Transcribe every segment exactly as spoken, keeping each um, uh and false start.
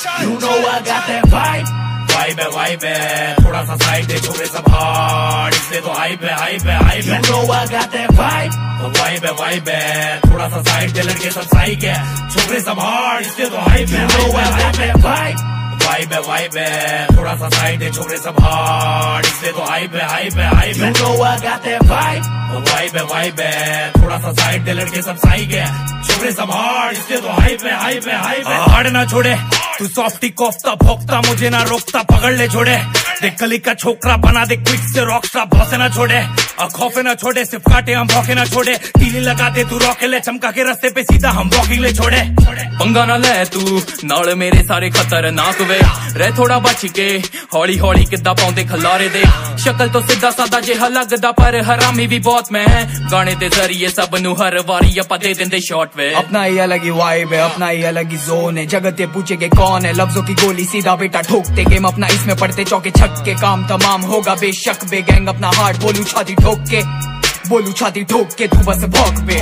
You know I got that vibe. Vibe है vibe है, थोड़ा सा साइड दे छोरे सब हार्ड, इसलिए तो हाइप है हाइप है हाइप है। You know I got that vibe. Vibe है vibe है, थोड़ा सा साइड दे लड़के सब साइक है, छोरे सब हार्ड, इसलिए तो हाइप है। You know I got that vibe. Vibe है vibe है, थोड़ा सा साइड दे छोरे सब हार्ड, इसलिए तो हाइप है हाइप है हाइप है। You know I got that vibe. Vibe है vibe है, थोड़ा सा साइड दे लड़के सब साइक है, छोरे सब हार्ड, इसलिए तो हाइप है हाइप है हाइप है। हार्ड ना छोड़े तू सॉफ्टी कोफ्ता भोक्ता, मुझे ना रोकता पकड़ ले छोड़े, देख कली का छोकरा बना दे क्विक से रॉकस्टार, भौसे ना छोड़े खौफे ना छोड़े, सिर्फ काटे हम भौके ना छोड़े, तीली लगा दे तू रॉके ले, चमका के रास्ते पे सीधा हम वॉकिंग ले छोड़े। पंगा ना ले तू नाल मेरे सारे खतरनाक वे, रह थोड़ा बच के हौली हौली किदा पाउंदे खलारे दे, शक्ल तो सीधा सादा जिहा लगदा पर हरामी भी बहुत मैं, गाने दे जरिए सब नु हर वारी अपा दे देंदे शॉर्ट वे। अपना ही अलग ही वाइब है, अपना ही अलग ही जोन है, जगत ये पूछे के कौन है, लफ्जों की गोली सीधा बेटा ठोकते गेम अपना, इसमें पड़ते चौके छक्के, काम तमाम होगा बेशक बे, गैंग अपना हार्ट बोलू छाती ठोक के, बोलू छाती ठोक के तू बस भौंक पे।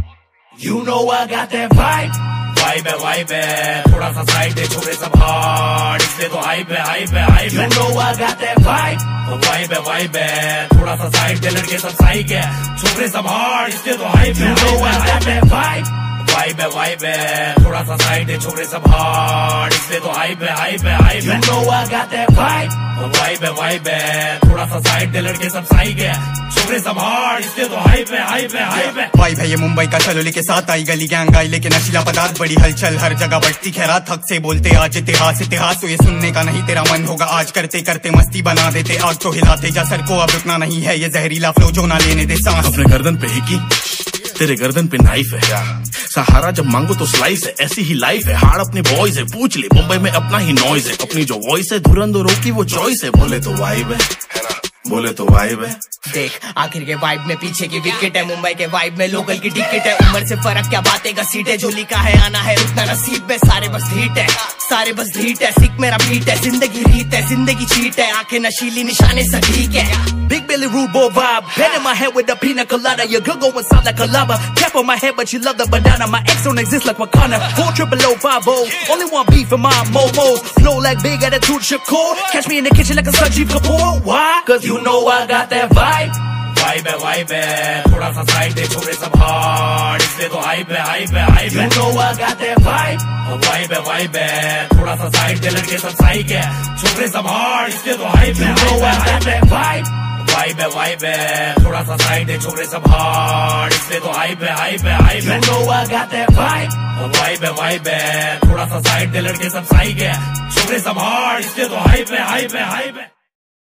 You know I got that vibe. Vibe है vibe है, थोड़ा सा साइड दे छोरे सब हार्ड, इसलिए तो हाइप है हाइप है हाइप है। You know I got that vibe. Vibe है vibe है, थोड़ा सा साइड दे लड़के सब साइक है, छोरे सब हार्ड, इसलिए तो हाइप है। You know I got that vibe. Vibe है vibe है, थोड़ा सा साइड दे छोरे सब हार्ड, इसलिए तो हाइप है हाइप है हाइप है। You know I got that vibe. Vibe है vibe है, थोड़ा सा साइड दे लड़के सब साइक है, छोरे सब हार्ड, इसलिए तो हाइप है हाइप है हाइप है। वाइब है ये मुंबई का चलोली के साथ आई गली गैंग आई, लेकिन नशीला पदार्थ बड़ी हलचल हर जगह बढ़ती खैरात, हक से बोलते आज इतिहास इतिहास, तो ये सुनने का नहीं तेरा मन होगा आज, करते करते मस्ती बना देते आग तो हिलाते जा, सर को अब रुकना नहीं है ये जहरीला फ्लो जो ना लेने दे सांस। अपने गर्दन पे हिकी तेरे गर्दन पे नाइफ है, सहारा जब मांगो तो स्लाइस है, ऐसी ही लाइफ है, हार्ड अपने बॉयज है, पूछ ले मुंबई में अपना ही नॉइज है, अपनी जो वॉइस है धुरंधरों की वो चॉइस है, बोले तो वाइब है बोले तो वाइब है। देख आखिर के वाइब में पीछे की विकेट है, मुंबई के वाइब में लोकल की टिकट है, उम्र से फर्क क्या बातें का सीट है, जो लिखा है आना है रुकना नसीब में, सारे बस हीट है सारे बस हीट है, सिक मेरा बीट है, जिंदगी रीत है जिंदगी चीट है, आंखें नशीली निशाने सटीक है। Big Billy Rude Boy vibe, head in my head with a pina colada, your girl going sound like a lava, cap on my head but she love the banana, my ex don't exist like Wakanda, four triple O five O, only one beef in my momos, flow like big attitude Shakur, catch me in the kitchen like a Sanjeev Kapoor, why? Cause you know I got that vibe. Vibe है vibe है, थोड़ा सा side दे छोरे सब hard, इसलिए तो hype है hype है हाइप है। You know I got that vibe. Vibe है vibe है, थोड़ा सा साइड दे लड़के सब साइक है, छोरे सब हार्ड, इसलिए तो हाइप है। You know I got that vibe. Vibe है vibe है, थोड़ा सा साइड दे छोरे सब हार्ड, इसलिए तो हाइप है हाइप है हाइप है। You know I got that vibe. Vibe है vibe है, थोड़ा सा साइड दे लड़के सब साइक है, छोरे सब हार्ड, इसलिए तो हाइप है हाइप है हाइप है।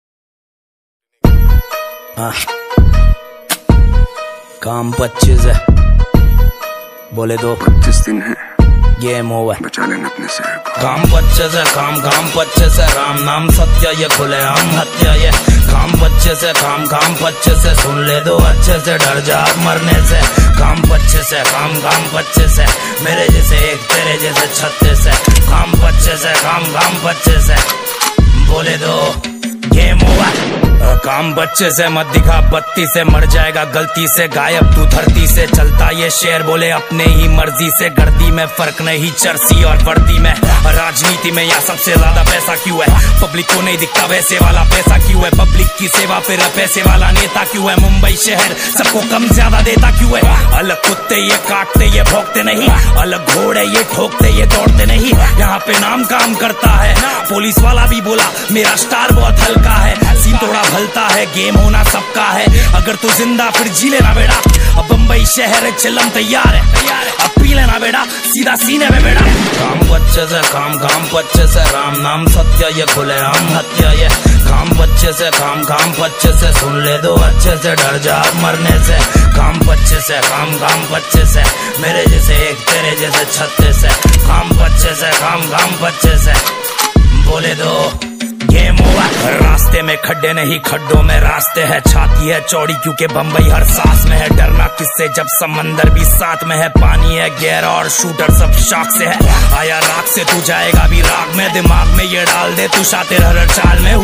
काम पच्चीस है, बोले दो पच्चीस दिन है, गेम ओवर, बचा लेना अपने शहर को। काम पच्चीस है, काम काम पच्चीस है, राम नाम सत्य ये खुले हम हत्या ये, काम पच्चीस है, काम काम पच्चीस है, सुन ले दो अच्छे से डर जा मरने से, काम पच्चीस है, काम काम पच्चीस है, मेरे जैसे एक तेरे जैसे छत्तीस है, काम पच्चीस है, काम काम पच्चीस है, बोले दो गेम ओवर। काम बच्चे से मत दिखा बत्ती से, मर जाएगा गलती से, गायब तू धरती से, चलता ये शेर बोले अपने ही मर्जी से, गर्दी में फर्क नहीं चर्सी और वर्दी में, राजनीति में यहाँ सबसे ज्यादा पैसा क्यों है, पब्लिक को नहीं दिखता वैसे वाला पैसा क्यों है, पब्लिक की सेवा फिर पैसे वाला नेता क्यों है, मुंबई शहर सबको कम ज्यादा देता क्यों है, अलग कुत्ते ये काटते ये भोंकते नहीं, अलग घोड़े ये ठोकते ये दौड़ते नहीं, यहाँ पे नाम काम करता है, पुलिस वाला भी बोला मेरा स्टार बहुत हल्का है, सीन थोड़ा भलता है, गेम होना सबका है, अगर तू जिंदा फिर जी लेना बेटा, अब बम्बई शहर है चिल्लम तैयार है, अब पी लेना बेटा सीधा सीने में बेटा। काम बच्चे से काम काम बच्चे से, राम नाम सत्य ये खुले हम हत्या ये, काम बच्चे से काम काम बच्चे से, सुन ले दो अच्छे से डर जा मरने से, काम बच्चे से काम काम बच्चे से, मेरे जैसे एक तेरे जैसे छत्तीस है, काम बच्चे से काम काम बच्चे से, बोले दो गेम ओवर। रास्ते में खड्डे नहीं खड्डों में रास्ते है, छाती है चौड़ी क्योंकि बम्बई हर सांस में है, डरना किससे जब समंदर भी साथ में है, पानी है गहरा और शूटर सब शाख से है, आया राख से तू जाएगा भी राग में, दिमाग में ये डाल दे तू शातिर हर चाल में हूँ शातिर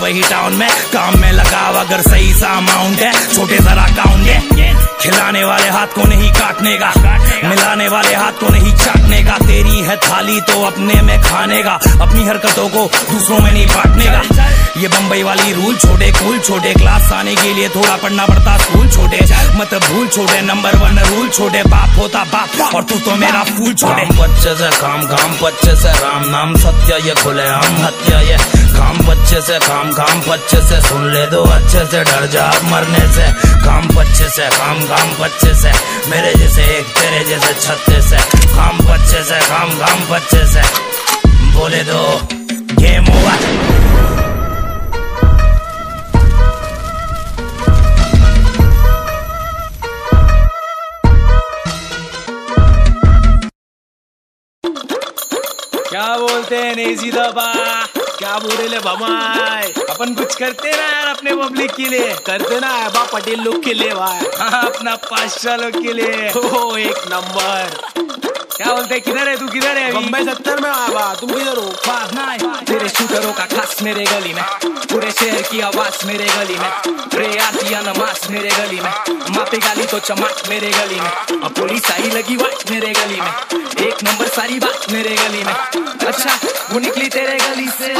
वही टाउन में काम में लगाव अगर सही सा अमाउंट है, छोटे जरा काउंट है। खिलाने वाले हाथ को नहीं काटने का, मिलाने वाले हाथ को नहीं चाटने का। तेरी है थाली तो अपने में खाने का, अपनी हरकतों को दूसरों में नहीं बांटने का। ये बम्बई वाली रूल छोटे कूल छोटे, क्लास आने के लिए थोड़ा पढ़ना पड़ता स्कूल छोटे, मत भूल छोटे, नंबर वन रूल छोटे। बाप होता बाप और तू तो मेरा फूल छोटे। बच्चे से काम काम बच्चे से राम नाम सत्य ये खुले हम हत्या ये काम बच्चे से काम काम बच्चे से सुन ले दो अच्छे से डर जा मरने से। काम बच्चे से काम काम बच्चे से मेरे जैसे एक तेरे जैसे छत्ते से। काम बच्चे से काम काम बच्चे से बोले दो गेम ओवर। क्या बोलते हैं नेजी दबा, क्या बोले ले भमाई, अपन कुछ करते ना यार अपने पब्लिक के लिए, करते ना अबा पटेल लोग के लिए भाई। हाँ अपना पाशा लोग के लिए ओ एक नंबर। क्या बोलते हैं, किधर है तू, किधर है? बम्बई सत्तर में आवा, तुम किधर हो? पास ना तेरे शूटरों का खास मेरे गली में, पूरे शहर की आवाज मेरे गली में, रे आती नमाज मेरे गली में, मापे गाली तो चमाट मेरे गली में, अब पुलिस आई लगी वाट मेरे गली में, एक नंबर सारी बात मेरे गली में। अच्छा वो निकली तेरे गली से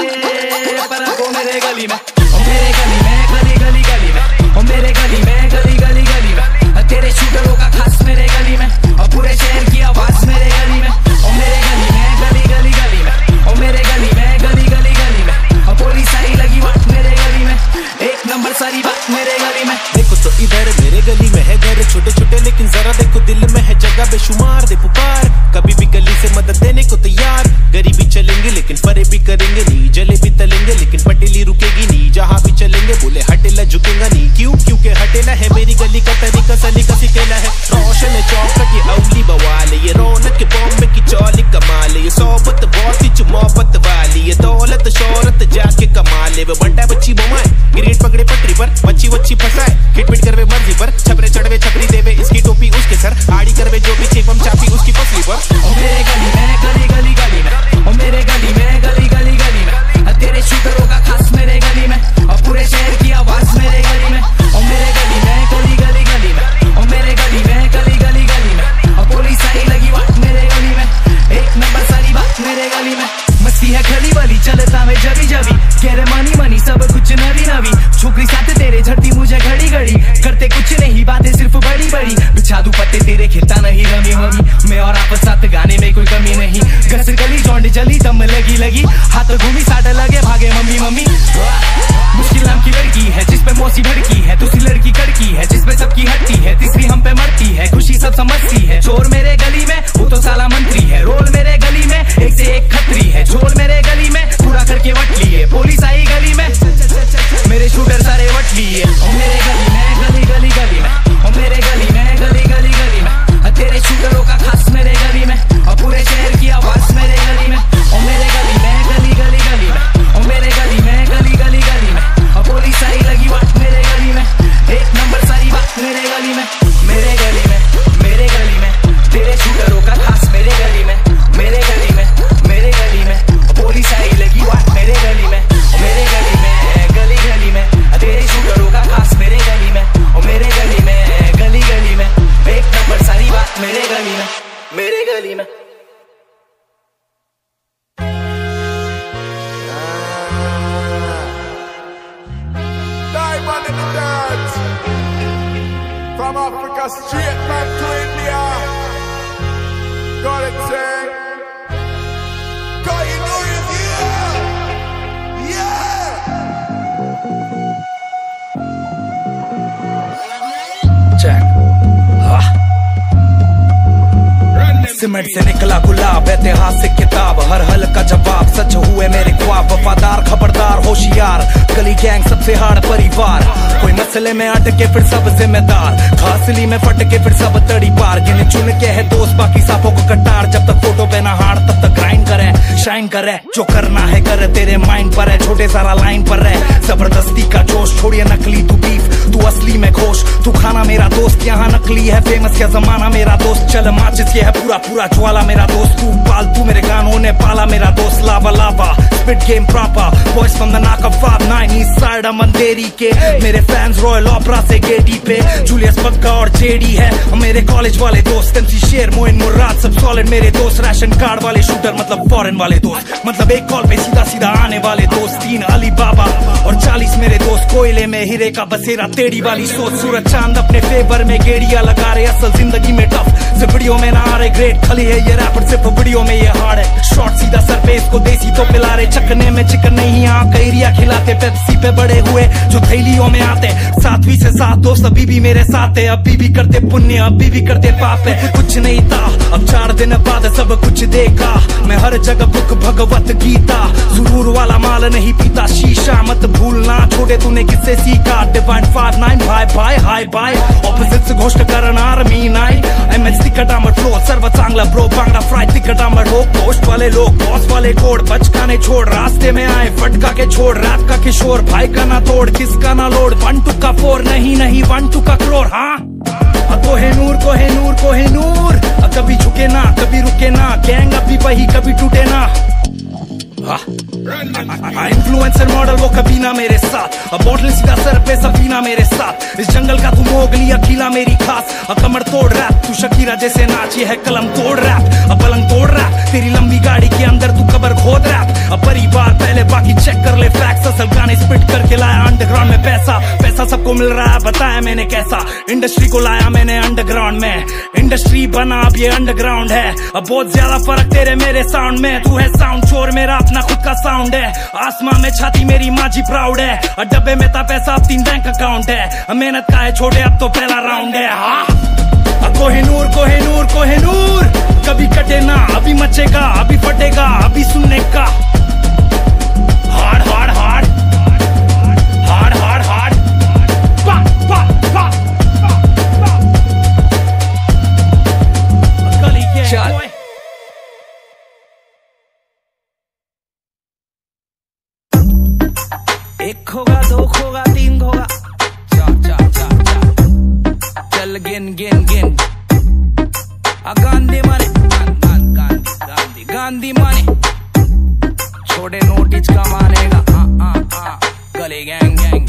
पर वो मेरे गली में, ओ मेरे गली में गली गली गली में, ओ मेरे गली में गली गली गली में, तेरे शूटरों का खास मेरे गली में, और पूरे शहर की आवाज मेरे गली में, ओ मेरे गली में गली गली गली में, ओ मेरे गली में गली गली गली में, और पुलिस आई लगी वाट मेरे गली में, एक नंबर सारी बात मेरे गली में। देखो तो इधर मेरे गली में है घर छोटे छोटे, लेकिन जरा देखो दिल में है जगह बेशुमार। दे पुकार कभी भी गली से मदद देने को तैयार, गरीबी चलेंगे लेकिन फरे भी करेंगे नहीं, जले भी तलेंगे लेकिन पटेली रुकेगी नहीं, जहाँ भी चलेंगे बोले हटेला झुकेगा नहीं। क्यों? क्योंकि हटेला है मेरी गली का तरीका, सलीका सिकेला है। रोशन है चौकट ये अवली बवाल, ये रौनक के बॉम्बे की चौली कमाल, ये सोबत बहुत ही मोहब्बत वाली, ये दौलत शोहरत जाके कमाल। वो बंटा बच्ची बोमाए गिरेट पकड़े पटरी पर, बच्ची वच्ची फंसाए खिटपिट करवे मर्जी पर, छपरे चढ़वे छपरी देवे इसकी टोपी उसके सर, आड़ी करवे जो भी चेपम चापी उसकी पसली पर। ओ मेरे गली में गली गली गली में, ओ मेरे गली में गली गली गली में, तेरे शूटरों का खास मेरे गली में, और पूरे शहर की आवाज मेरे गली में, ओ मेरे गली में गली गली गली में, ओ मेरे गली में गली गली गली में, और पुलिस आई लगी वाट मेरे गली में, एक नंबर सारी बात मेरे गली में। मस्ती है खली वाली चलता मैं जबी जबी, कह रहे मनी मनी सब कुछ नवी नवी, छोकरी साथ तेरे झड़ती मुझे घड़ी घड़ी, करते कुछ नहीं बातें सिर्फ बड़ी बड़ी, बिछा दूं पत्ते तेरे खिलता नहीं रमी ममी, मैं और आप साथ गाने में कोई कमी नहीं, गस गली जौंड जली दम लगी लगी, हाथ घूमी साट लगे भागे मम्मी मम्मी। मुश्किल नाम की लड़की है जिस पे मौसी भड़की है, दूसरी लड़की कड़की है जिस पे सबकी हटती है, तीसरी हम पे मरती है, खुशी सब समझती है। चोर मेरे गली में वो तो साला मंत्री है, रोल मेरे गली में एक से एक खतरी है, झोल मेरे गली में पूरा करके वट लिए, पुलिस आई गली में मेरे शूटर सारे वट लिए। ओ मेरे गली में गली गली गली में, ओ मेरे गली में गली गली गली में, तेरे शूटरों का खास मेरे गली में, और पूरे शहर की आवाज मेरे गली में, ओ मेरे गली में गली गली गली में, ओ मेरे गली में गली गली गली में, और पुलिस आई लगी वाट मेरे गली में, एक नंबर सारी बात मेरे गली में, मेरे गली में मेरे गली में, तेरे शूटरों का खास मेरे गली में, मेरे गली में मेरे गली में, पुलिस आई लगी वाट मेरे गली में, मेरे गली में गली गली में, तेरे शूटरों का खास मेरे गली में, और मेरे गली में गली गली में, एक नंबर सारी बात मेरे गली में, मेरे गली में। Diamond in the dirt, from Africa straight back to India. Got it, say. Got you know it, yeah, yeah. Check. हाँ सीमेंट से निकला गुलाब, ऐतिहासिक किताब, हर हल का जवाब, सच हुए मेरे ख्वाब, वफादार खबरदार होशियार, गली गैंग सबसे हार्ड परिवार, कोई मसले में अटके फिर सब जिम्मेदार, घासली में फटके फिर सब तड़ी पार, गिने चुन के है दोस्त बाकी सांपों को कटार, जब तक फोटो पे ना हार तब तक ग्राइंड करे, शाइन करे, जो करना है करे, तेरे माइंड पर है, छोटे सारा लाइन पर है, जबरदस्ती का जोश, छोड़िए नकली तू बीफ, तू असली में घोष, तू खाना मेरा दोस्त, यहाँ नकली है फेमस क्या जमाना मेरा दोस्त, चल माचिस ये है पूरा पूरा ज्वाला मेरा दोस्त, तू पालतू मेरे गानों ने पाला मेरा दोस्त, lava lava spit game proper, boys from the knock of five nine east inspired Aman तेरी के। मेरे फैंस रॉयल ओपरा से गेटी पे, जूलियस पक्का और जेडी है। मेरे कॉलेज वाले दोस्त एमसी शेर मोइन मुर्राद सब सॉलिड मेरे दोस्त। राशन कार्ड वाले शूटर मतलब फॉरेन वाले दोस्त, मतलब एक कॉल पे सीधा सीधा आने वाले दोस्त। तीन अली बाबा और चालीस मेरे दोस्त। कोयले में हीरे का बसेरा टेढ़ी वाली सोच। सूरज चांद अपने फेवर में गेड़िया लगा रहे, असल जिंदगी में टफ से वीडियो में ना आ रहे। ग्रेट खली है ये रैपर सिर्फ वीडियो में ये हार्ड है। शॉर्ट सीधा सर पे इसको देसी तो पिला रहे, चकने में चिकन नहीं यहाँ कैरिया खिलाते। पेप्सी पे बड़े हुए जो थैलियों में आते, सातवीं से सात दोस्त अभी भी मेरे साथ है। अभी भी करते पुण्य अभी भी करते पाप है। कुछ नहीं था अब चार दिन बाद सब कुछ देखा, मैं हर जगह बुक भगवत गीता। सुरूर वाला माल नहीं पीता शीशा, मत भूलना छोटे तूने किससे सीखा। डिवाइन फाइव नाइन भाई भाई hi bye opposites ghost Karan army नाई। एमएच तिकट आंबट फ्लो सर्व चांगला ब्रो, बांगड़ा फ्राई तिकट आंबट हो। पोस्ट वाले लोग बॉस वाले कोड बचकाने छोड़, रास्ते में आए फटका के छोड़। रात का किशोर भाई का ना तोड़, किसका ना लोड। वन टू का फोर नहीं नहीं वन टू का क्रोर। हाँ कोहेनूर कोहेनूर कोहेनूर, कभी झुके ना कभी रुके ना। गैंग अभी वही कभी टूटे ना। इन्फ्लुएंसर मॉडल वो कभी ना मेरे साथ, अब बोतल सीधा सर पे सफीना मेरे साथ। इस जंगल का तू मोगली अकेला मेरी खास, अब कमर तोड़ रैप तू शकीरा जैसे नाच। ये है कलम तोड़ रैप अब पलंग तोड़ रैप, तेरी लंबी गाड़ी के अंदर तू कबर खोद रैप। अब परिवार पहले बाकी चेक कर ले फैक्ट्स, असल गाने स्पिट करके लाया अंडरग्राउंड में पैसा। पैसा सबको मिल रहा है बताया मैंने कैसा, इंडस्ट्री को लाया मैंने अंडरग्राउंड में। इंडस्ट्री बना अब ये अंडरग्राउंड है, अब बहुत ज्यादा फर्क तेरे मेरे साउंड में। तू है साउंड चोर मेरा अपना खुद का साउंड है, आसमां में छाती मेरी माँ जी प्राउड है। और डब्बे में था पैसा अब तीन बैंक अकाउंट है, मेहनत का है छोटे अब तो पहला राउंड है। हाँ कोहिनूर कोहिनूर कोहिनूर, कभी कटे ना अभी मचेगा अभी फटेगा अभी सुनने का। Hard hard hard hard hard hard पा पा पा गली के चल। एक होगा दो होगा तीन होगा चार चार चार चार चल गिन गिन गिन। गांधी माने गांधी गांधी गांधी माने छोटे नोटिस का मानेगा। हाँ हाँ हाँ गले गैंग गैंग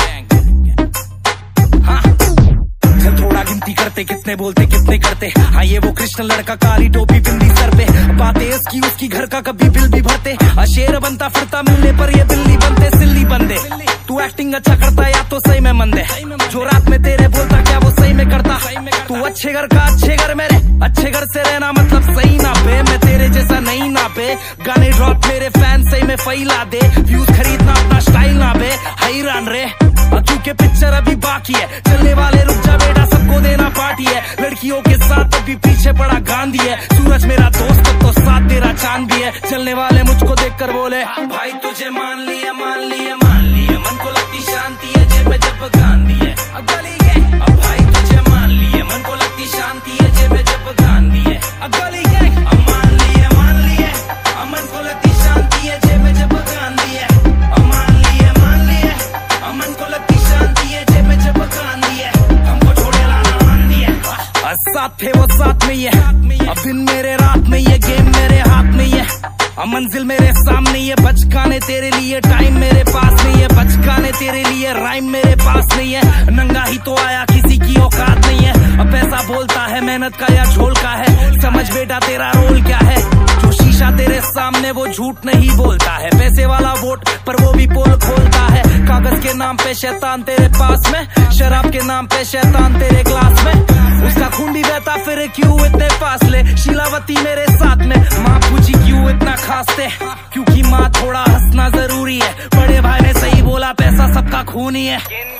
गैंग। हाँ चल थोड़ा गिनती करते कितने बोलते कितने करते। हाँ ये वो कृष्ण लड़का काली टोपी बिंदी सर पे, बातें इसकी उसकी घर का कभी बिल भी भरते। शेर बनता फिरता मिलने पर ये बिल्ली बनते सिल्ली बंदे। तू एक्टिंग अच्छा करता या तो सही में मंदे, जो रात में तेरे बोलता क्या वो सही में करता। तू अच्छे घर का अच्छे घर मेरे, अच्छे घर से रहना मतलब सही ना पे। मैं तेरे जैसा नहीं ना पे, गाने ड्रॉप मेरे फैन सही में फैला दे। व्यूज खरीदना अपना स्टाइल ना बे, हैरान रे क्योंकि पिक्चर अभी बाकी है। चलने वाले रुक जा बेटा सबको देना पार्टी है। लड़कियों के साथ अभी पीछे पड़ा गांधी है। सूरज मेरा दोस्त तो साथ तेरा चांद भी है। चलने वाले मुझको देखकर बोले भाई तुझे मान लिया मान लिया मान लिया। मन को लगती शांति है जेब में जब गांधी है। अब गली है अब भाई तुझे मान लिया, मन को लगती शांति है जेब में जब गांधी है। अब गली है अब मान लिया मान लिया, अब मन को लगती शांति है जेब में जब गांधी है। अब मान लिया मान लिया, अब मन को लगती शांति है जेब में जब गांधी है। हमको छोड़े लाना मान दिया, साथ थे वो साथ में है। अब दिन मेरे रात में ये गेम मेरे हाथ में है। अब मंजिल मेरे सामने ये बचकाने तेरे लिए टाइम मेरे पास नहीं है। बचकाने तेरे लिए राइम मेरे पास नहीं है। नंगा ही तो आया किसी की औकात नहीं है। अब पैसा बोलता है मेहनत का या झोल का है, समझ बेटा तेरा रोल क्या है। जो शीशा तेरे सामने वो झूठ नहीं बोलता है। पैसे वाला वोट पर वो भी पोल खोलता है। कागज के नाम पे शैतान तेरे पास में, शराब के नाम पे शैतान तेरे ग्लास में। उसका खून भी बहता फिर क्यों इतने फासले। शीलावती मेरे साथ में, माँ पूछी क्यों इतना खासते, क्योंकि माँ थोड़ा हंसना जरूरी है। बड़े भाई ने सही बोला पैसा सबका खून ही है।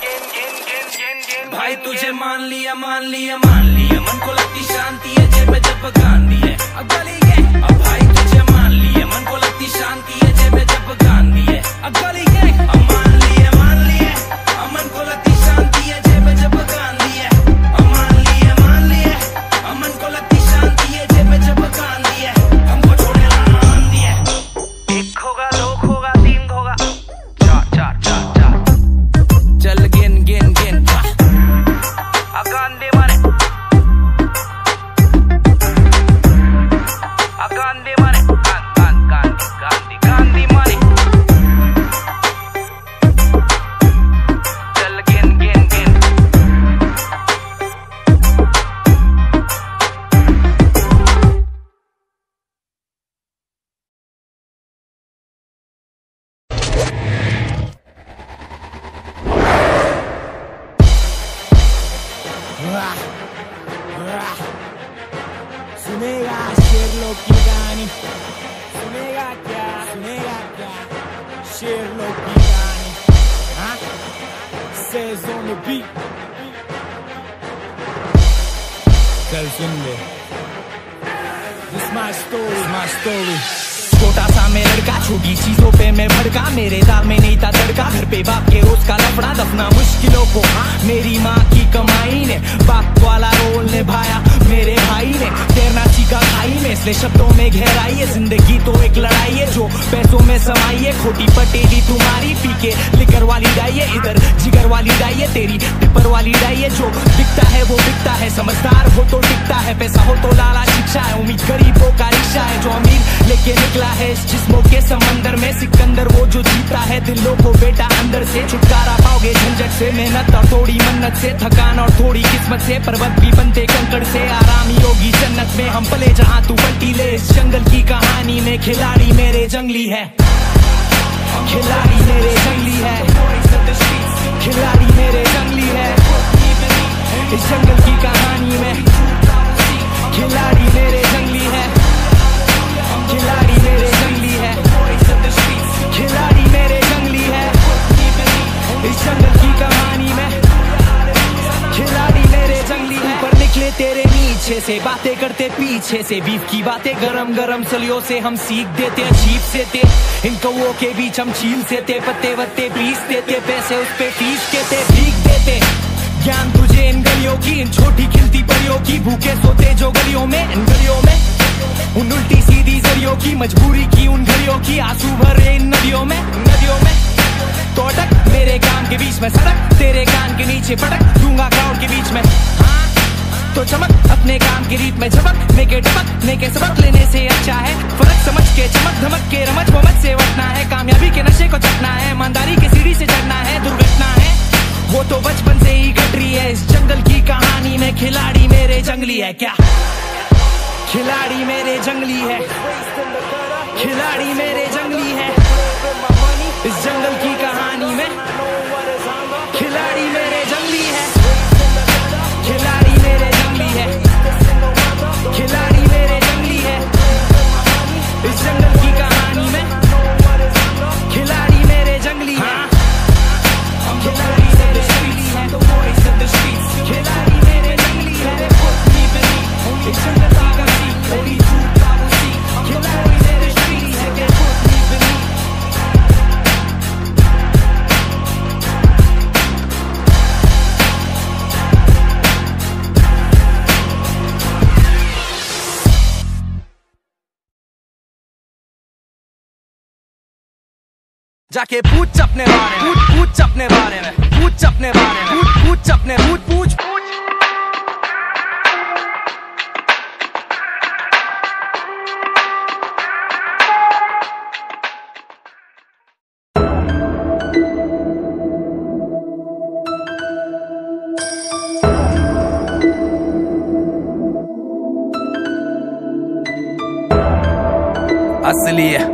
भाई तुझे मान लिया मान लिया मान लिया, मन को लगती शांति है जेब में जब गांधी है। अब गली है अब भाई तुझे मान लिया, मन को लगती शांति है जेब में जब गांधी है। अब गली है अब मान लिया मान लिया, अब मन को लगती शांति है जेब में जब गांधी है। अब मान लिया मान लिया, अब मन को लगती शांति है जेब में जब गांधी है। हमको छोड़े लाना मान दिया। एक होगा दो होगा तीन होगा चार चार चार चार चल गिन गिन गिन। गांधी माने गांधी माने गांधी गांधी गांधी माने says on the beat. चल सुन ले, this my story, my story. छोटा सा मैं लड़का, छोटी चीजों पे मैं भड़का, मेरे दाल में नहीं था तड़का, घर पे बाप के रोज का लफड़ा, दफना मुश्किलों को मेरी माँ की कमाई ने, बाप वाला रोल निभाया मेरे भाई ने, तैरना सीखा खाई में, इसलिए शब्दों में गहराई है, जिंदगी तो एक लड़ाई है जो पैसों में समाई है, खोटी पटेली तुम्हारी पी के लिकर वाली डाई है, इधर जिगर वाली डाई है, तेरी टिपर वाली डाई है, जो बिकता है वो बिकता है, समझदार हो तो टिकता है, पैसा हो तो लाला शिक्षा है, उम्मीद गरीबों का रिक्शा है, जो अमीर लेके निकला है इस जिस्मों के समंदर में, सिकंदर वो जो जीता है दिलों को बेटा अंदर से, छुटकारा पाओगे झंझट से, मेहनत और थोड़ी मन्नत से, थकान और थोड़ी किस्मत से, पर्वत भी बनते कंकड़ से, आराम योगी जन्नत में, हम पले जहाँ तू बंटी ले, इस जंगल की कहानी में खिलाड़ी मेरे जंगली है, खिलाड़ी मेरे जंगली है, खिलाड़ी मेरे जंगली है, इस जंगल की कहानी में खिलाड़ी मेरे जंगली है, खिलाड़ी मेरे जंगली है, खिलाड़ी मेरे जंगली है, इस जंगल की कहानी में खिलाड़ी मेरे जंगली है, ऊपर निकले तेरे नीचे से, बातें करते पीछे से, बीफ की बातें गरम गरम सलियों से हम सीख देते, अजीब से थे इन कौओं के बीच हम छील से थे, पत्ते वत्ते पीस देते, पैसे उस पे फीस के थे, भीग देते ज्ञान तुझे इन गलियों की, इन छोटी खिलती परियों की, भूखे सोते जो गलियों में, इन गलियों में उन उल्टी सीधी जरियों की, मजबूरी की उन घड़ियों की, आंसू भरे इन नदियों में, नदियों में तो अटक मेरे कान के बीच में, सड़क तेरे कान के नीचे पटक दूंगा क्राउड के बीच में, हाँ तो चमक अपने काम की रीत में झपक, नेके टपक नेके सबक लेने से अच्छा है, फर्क समझ के चमक धमक के रमच वमच से वटना है, कामयाबी के नशे को चखना है, ईमानदारी की सीढ़ी से चढ़ना है, दुर्घटना है वो तो बचपन से ही घट रही है, इस जंगल की कहानी में खिलाड़ी मेरे जंगली है, क्या खिलाड़ी मेरे जंगली है, खिलाड़ी मेरे जंगली है, इस जंगल की कहानी में खिलाड़ी मेरे जंगली है, खिलाड़ी मेरे जंगली है, खिलाड़ी मेरे जंगली है, इस जंगल की कहानी में खिलाड़ी मेरे जंगली है, खिलाड़ी मेरे जंगली है, खिलाड़ी मेरे जंगली है, इस जंगल की कहानी थोड़ी झूठ बाबूसी, खिलाड़ी मेरे जंगली है, जाके पूछ अपने बारे में, पूछ पूछ अपने बारे में, पूछ अपने बारे में, पूछ पूछ अपने पूछ पूछ पूछ असली है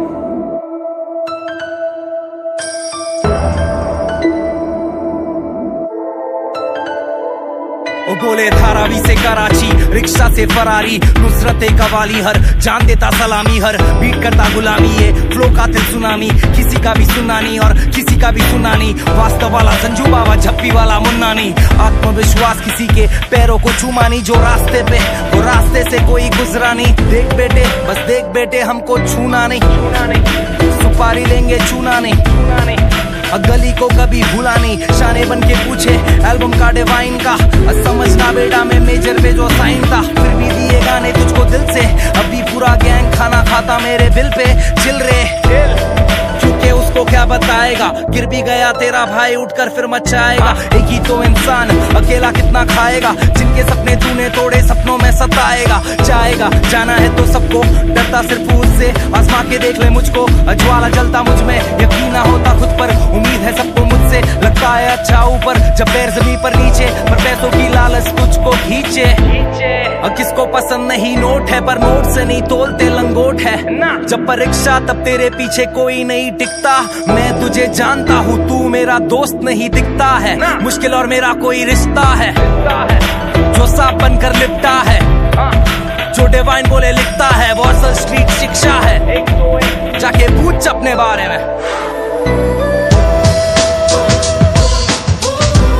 बोले धारावी से कराची, रिक्शा से फरारी, नुसरत कवाली, हर जान देता सलामी, हर बीट करता गुलामी, ये फ्लो का दिल सुनामी, किसी का भी सुनानी और किसी का भी सुनानी, वास्तव वाला संजू बाबा, झप्पी वाला मुन्नानी, आत्मविश्वास किसी के पैरों को चुमानी, जो रास्ते पे वो रास्ते से कोई गुजरा नहीं, देख बेटे बस देख बेटे हमको छूना नहीं, छूना नहीं, सुपारी लेंगे चूना नहीं, चूना नहीं, गली को कभी भूला नहीं, शाने बन के पूछे एल्बम का डिवाइन का, समझना बेटा मैं मेजर पे जो साइन था, फिर भी दिए गाने तुझको दिल से, अभी पूरा गैंग खाना खाता मेरे बिल पे, चिल रे क्योंकि उसको क्या बताएगा, गिर भी गया तेरा भाई उठकर फिर मचाएगा, एक ही तो इंसान अकेला कितना खाएगा, जिनके सपने तूने तोड़े सपनों में सताएगा, जाएगा जाना है तो सबको, डरता सिर्फ उससे, आजमा के देख ले मुझको, ज्वाला जलता मुझ में, यकीन ना होता खुद पर, उम्मीद है सबको मुझसे, लगता है अच्छा ऊपर जब पैर जमीन पर नीचे, पर पैसों की लालच तुझको खींचे, और किसको पसंद नहीं नोट है, पर नोट से नहीं तोलते लंगोट है, जब परीक्षा तब तेरे पीछे कोई नहीं टिकता, मैं तुझे जानता हूँ तू मेरा दोस्त नहीं दिखता है, मुश्किल और मेरा कोई रिश्ता है, जो सांप बनकर लिपटा है, जो डिवाइन बोले लिखता है, वॉर्सल स्ट्रीट शिक्षा है, जाके पूछ अपने बारे में।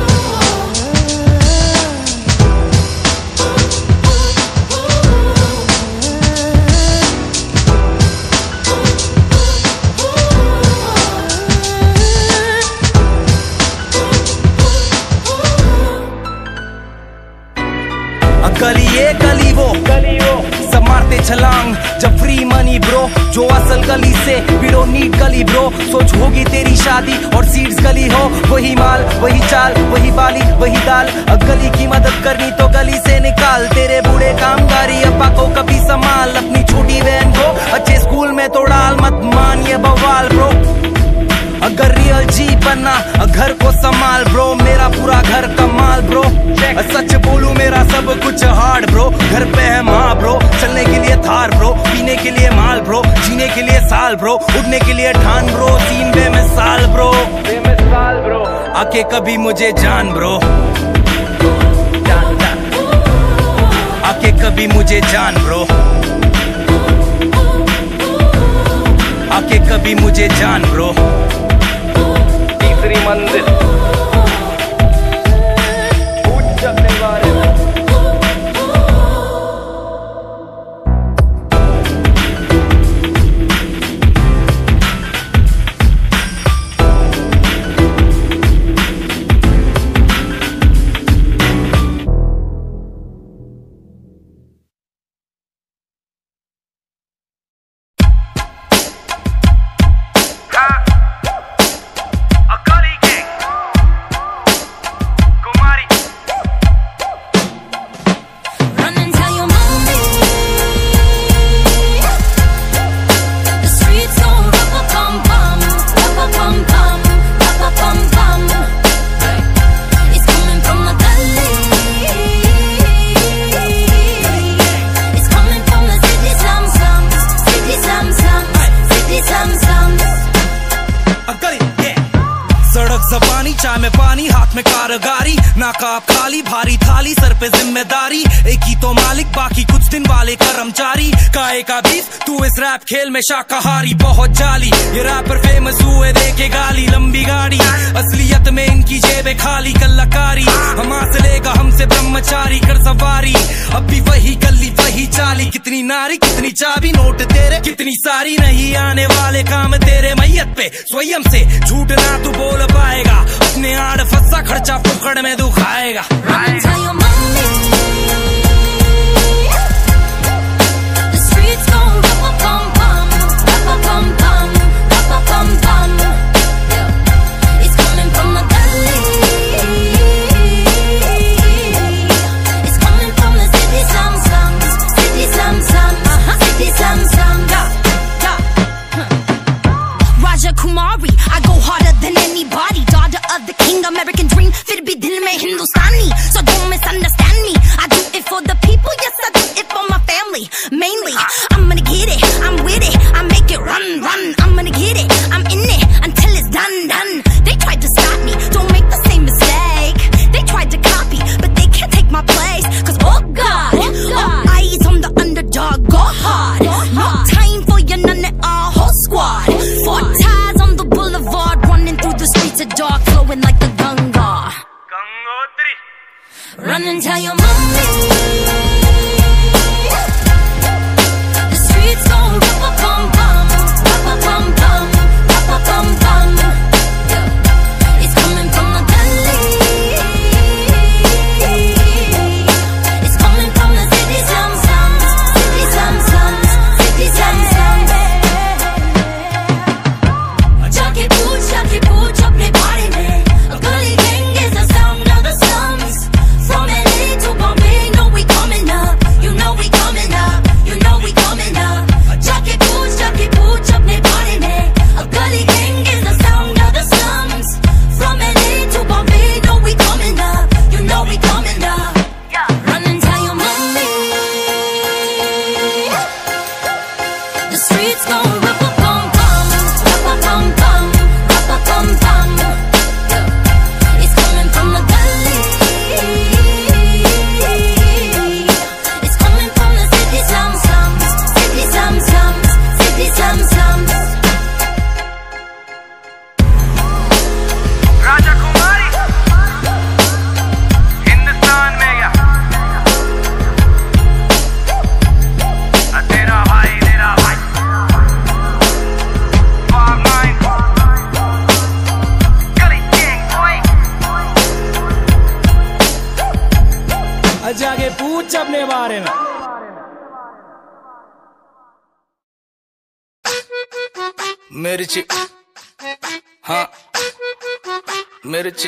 मनी ब्रो, जो असल गली से वी डोंट नीड गली ब्रो। सोच होगी तेरी शादी और सीड्स गली हो, वही माल वही चाल वही बाली वही दाल। अब गली की मदद करनी तो गली से निकाल, तेरे बूढ़े कामगारी अब्बा को कभी संभाल। अपनी छोटी बहन को अच्छे स्कूल में तो डाल, मत मान ये बवाल ब्रो। अगर रियल जी बनना घर को संभाल ब्रो, मेरा पूरा घर कमाल ब्रो। सच बोलूं मेरा सब कुछ हार्ड ब्रो, घर पे है माँ ब्रो, चलने के लिए थार ब्रो, पीने के लिए माल ब्रो, जीने के लिए साल ब्रो, उड़ने के लिए ठान ब्रो, सीन बेमिसाल ब्रो, बेमिसाल ब्रो। आके कभी मुझे जान ब्रो, आके कभी मुझे जान ब्रो, आके कभी मुझे जान ब्रो। तीसरी मंजिल पूछ अपने बारे में। चाय में पानी हाथ में कारगारी, नाकाब खाली भारी थाली सर पे जिम्मेदारी। एक ही तो मालिक बाकी कुछ दिन वाले कर्मचारी, काहे का बीस तू इस रैप खेल में शाकाहारी। बहुत जाली ये रैपर फेमस हुए देके गाली, लंबी गाड़ी असलियत में इनकी जेबें खाली। कलाकारी हम से लेगा हमसे ब्रह्मचारी, कर सवारी अब भी वही गली वही चाली। कितनी नारी कितनी चाबी, नोट तेरे कितनी सारी, नहीं आने वाले काम तेरे मैयत पे स्वयं से झूठ ना तू बोल पाएगा। अपने आड़ फंसा खर्चा फुकड़ में दुखाएगा। Kumari, I go harder than anybody. Daughter of the king, American dream. फिर भी दिल में हिंदुस्तानी, so don't misunderstand me. I do it for the people, yes I do it for my family. Mainly, I'm gonna get it, I'm with it, I make it run, run. I'm gonna get it, I'm in it until it's done, done. They tried to stop me, don't make the same mistake. They tried to copy, but they can't take my place. Cause oh God, oh God. All eyes on the underdog, go hard. Go hard. No time for your none at all whole squad. Four ties on the boulevard, running through the streets of dark, flowing like the Ganga. Gangotri. Run and tell your mommy. The streets gon' rap-a-pum-pum, rap-a-pum-pum, rap-a-pum-pum. It's coming from the gully. It's coming from the city slums, city slums, city slums. जाके पूछ, जाके पूछ अपने बारे में। A gully gang is the sound of the slums. From L A to Bombay, know we coming up. You know we coming up. You know we coming up. जाके पूछ, जाके पूछ अपने बारे में। A gully gang is the sound of the slums. From L A to Bombay, know we coming up. You know we coming up. Run and tell your mommy. The streets gon' rap-a-pum-pum, rap-a-pum-pum, rap-a-pum-pum. It's coming from the gully. It's coming from the city slums, slums, city slums, slums, city slums, slums. राजा कुमारी हिंदुस्तान में या तेरा भाई तेरा भाई five nine Gully Gang boy. जाके पूछ अपने बारे में। मिर्ची, हाँ मिर्ची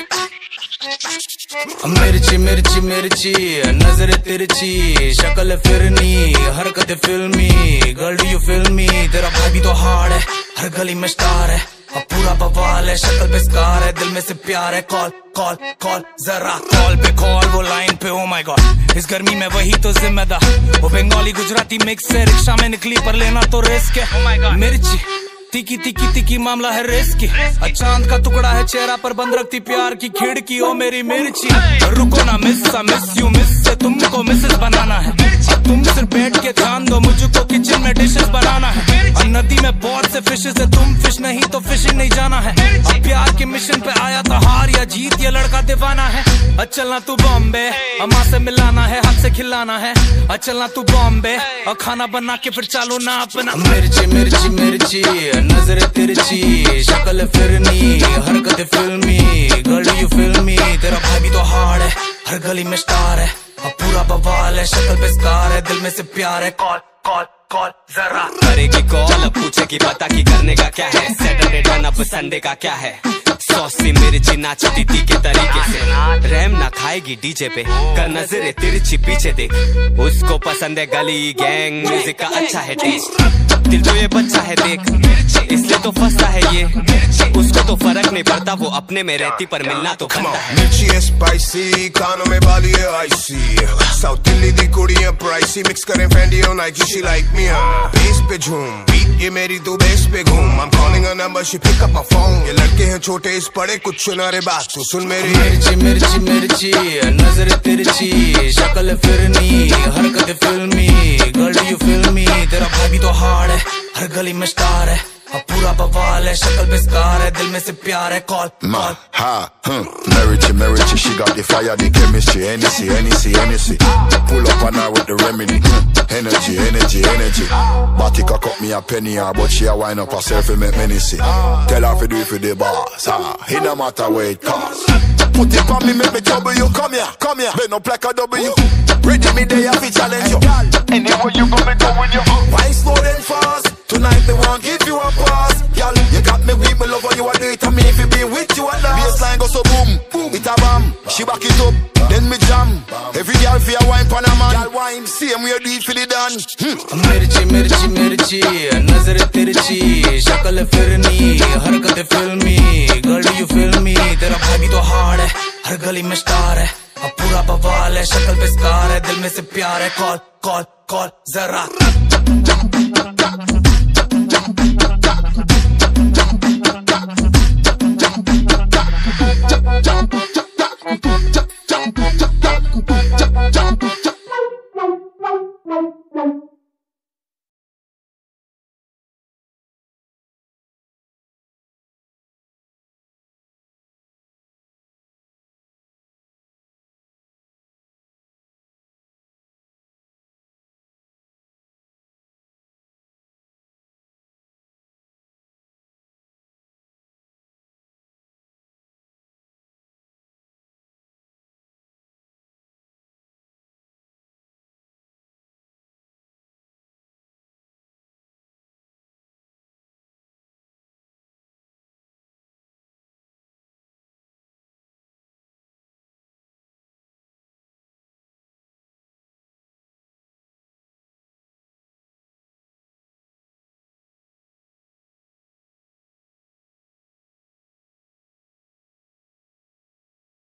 मिर्ची मिर्ची मिर्ची नजर तिरछी शक्ल फिरनी हरकत फिल्मी गर्ल डू यू फिल्मी तेरा भाई भी तो हार्ड है हर गली में स्टार है अब पूरा बवाल है शक्ल पे स्कार है दिल में से प्यार है कॉल कॉल कॉल जरा कॉल पे कॉल वो लाइन पे ओ माय गॉड इस गर्मी में वही तो जिम्मेदार वो बंगाली गुजराती मिक्स है रिक्शा में निकली पर लेना तो रिस्क है oh my God. मिर्ची तिकी तिकी तिकी मामला है रिस्की चांद का टुकड़ा है चेहरा पर बंद रखती प्यार की खिड़की ओ मेरी मिर्ची रुको ना मिस मिस यू मिस से तुमको मिसेस बनाना है तुम सिर्फ बैठ के ध्यान दो मुझको किचन में डिशेस बनाना है और नदी में बहुत से फिशेस है तुम फिश नहीं तो फिशिंग नहीं जाना है अब प्यार के मिशन पे आया था हार या जीत ये लड़का दीवाना है चलना तू बॉम्बे अम्मा से मिलाना है हाथ से खिलाना है चलना तू बॉम्बे और खाना बना के फिर चालू ना अपना मिर्ची मिर्ची मिर्ची नजर तिरछी शक्ल फिरनी हरकत फिल्मी गर्ल यू फिल्मी तेरा भाई भी तो हार्ड है हर गली में स्टार है अब पूरा बवाल है शक्ल पे स्कार है दिल में से प्यार है कॉल कॉल कॉल जरा करेगी कॉल पूछे की पता की करने का क्या है सैटरडे टर्न अप संडे का क्या है सौसी मिर्ची नाचती थी के तरीके से रैम ना खाएगी डीजे पे कर नजरे तिरछी पीछे देख उसको पसंद है गली गैंग म्यूजिक का अच्छा है टेस्ट दिल तो ये बच्चा है देख इसलिए तो फंसा है ये उसको तो फर्क नहीं पड़ता वो अपने में रहती पर मिलना तो बनता है मिर्ची है स्पाइसी खानों में वाली है आइसी साउथ दिल्ली दी कुड़ी है प्राइसी मिक्स करें फैंडी और Nike she like me bass पे झूम बीट ये मेरी तू बेस पे घूम I'm calling her number she pick up my phone ये लड़के हैं छोटे इस पड़े कुछ सुना रे बात तू सुन मेरी मिर्ची मिर्ची मिर्ची नजर तिरछी शक्ल फिरनी हरकत फिल्मी गर्ल यू फिल्मी तेरा भाई भी तो हार्ड है हर गली में स्टार है अब पूरा बवाल है शक्ल पे स्कार है दिल में से प्यार है call call ha hmm Merici Merici she got the fire the chemistry Hennessy Hennessy Hennessy pull up on her with the remedy energy energy energy Bati cock up me a penny her but she a wind up herself and make many see tell her to do it for the boss ah it no matter where it costs put it on me make me trouble you come here come here bend up like a W ready me there fi challenge you anywhere you go me go with you why slow then fast tonight they won't give you a pass girl you got me weak me love how you a do it and me if you be with you and baseline go so boom boom it a bam she back it up then me jam every girl fi a wine pan a man girl wine same way do it for the dance मिर्ची मिर्ची मिर्ची नजर तिरछी शक्ल फिरनी हरकत फिल्मी girl you फिल्मी तेरा भाई भी तो हार्ड है हर गली में स्टार है अब पूरा बवाल है शक्ल पे स्कार है दिल में से प्यार है कॉल कॉल कॉल जरा